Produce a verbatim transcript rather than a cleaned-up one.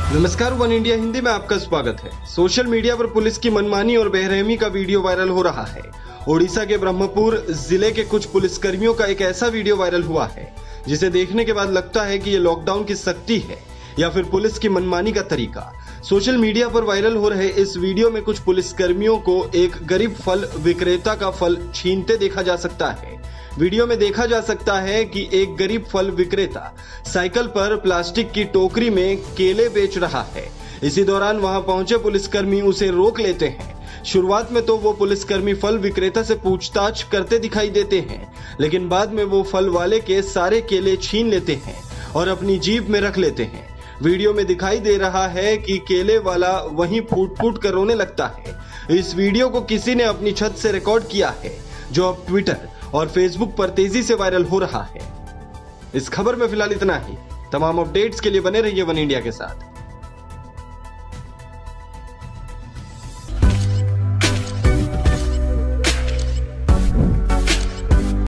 नमस्कार, one India Hindi में आपका स्वागत है। सोशल मीडिया पर पुलिस की मनमानी और बेरहमी का वीडियो वायरल हो रहा है। ओडिशा के ब्रह्मपुर जिले के कुछ पुलिसकर्मियों का एक ऐसा वीडियो वायरल हुआ है जिसे देखने के बाद लगता है कि ये लॉकडाउन की सख्ती है या फिर पुलिस की मनमानी का तरीका। सोशल मीडिया पर वायरल हो रहे इस वीडियो में कुछ पुलिसकर्मियों को एक गरीब फल विक्रेता का फल छीनते देखा जा सकता है। वीडियो में देखा जा सकता है कि एक गरीब फल विक्रेता साइकिल पर प्लास्टिक की टोकरी में केले बेच रहा है। इसी दौरान वहां पहुंचे पुलिसकर्मी उसे रोक लेते हैं। शुरुआत में तो वो पुलिसकर्मी फल विक्रेता से पूछताछ करते दिखाई देते हैं, लेकिन बाद में वो फल वाले के सारे केले छीन लेते हैं और अपनी जीप में रख लेते हैं। वीडियो में दिखाई दे रहा है कि केले वाला वहीं फूट फूट कर रोने लगता है। इस वीडियो को किसी ने अपनी छत से रिकॉर्ड किया है, जो अब ट्विटर और फेसबुक पर तेजी से वायरल हो रहा है। इस खबर में फिलहाल इतना ही। तमाम अपडेट्स के लिए बने रहिए वन इंडिया के साथ।